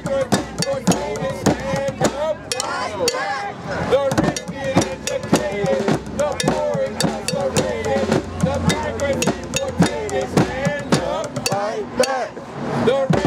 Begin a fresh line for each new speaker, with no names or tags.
migrant deportated, stand up. The rich get educated, the poor incarcerated, the migrant deportated, stand up.
Fight back.
The